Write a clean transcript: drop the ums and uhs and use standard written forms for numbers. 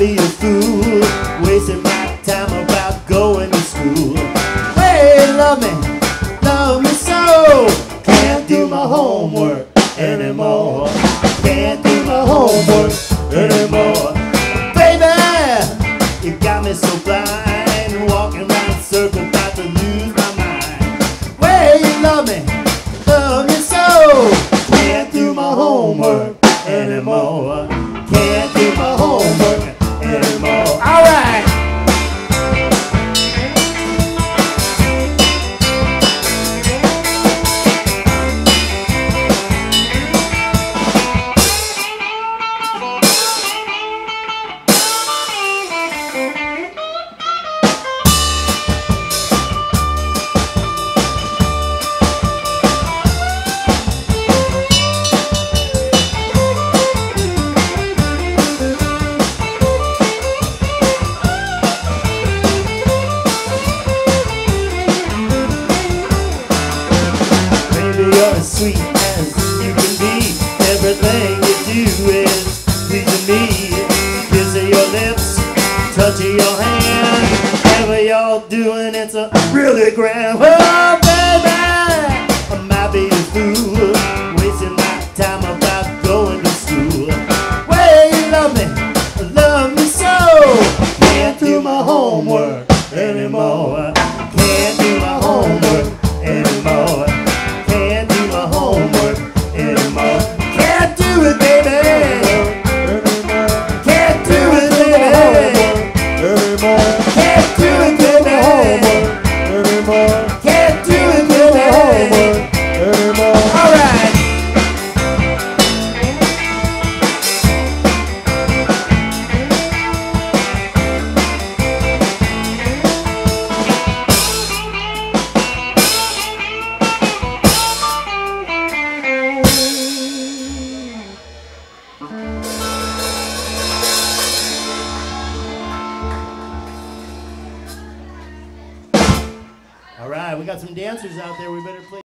be a fool, wasting my time about going to school. Hey, love me so. Can't do my homework anymore. Can't do my homework anymore. Baby, you got me so blind, walking around in circles, about to lose my mind. Well, you love me so. Can't do my homework anymore. Can't do my homework anymore. All right. You're as sweet as you can be. Everything you do is pleasing me. Kiss of your lips, touch of your hand, whatever you're doing, it's a really grand. Oh, baby, I might be a fool, wasting my time about going to school. Well, you love me so. Can't do my homework anymore. Can't do my homework anymore. Can't do my homework anymore. Can't do it, baby. Can't do it, baby. Can't do it, baby. Can't do it, baby. All right. All right, we got some dancers out there. We better play.